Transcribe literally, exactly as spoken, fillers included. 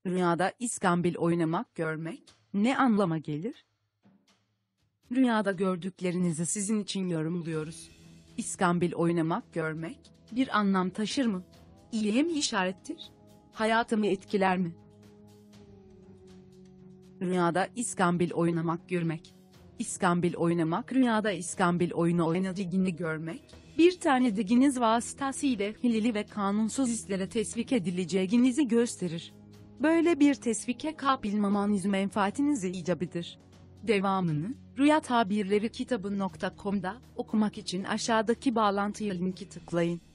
Rüyada iskambil oynamak görmek ne anlama gelir? Rüyada gördüklerinizi sizin için yorumluyoruz. İskambil oynamak görmek bir anlam taşır mı? İyiye mi işarettir? Hayatımı etkiler mi? Rüyada iskambil oynamak görmek. İskambil oynamak rüyada iskambil oyunu oynadığını görmek, bir tane diginiz vasıtasıyla hileli ve kanunsuz hislere teşvik edileceğinizi gösterir. Böyle bir teşvike kapılmamanız menfaatinize icabıdır. Devamını, Rüya Tabirleri Kitabı nokta com'da okumak için aşağıdaki bağlantıya linki tıklayın.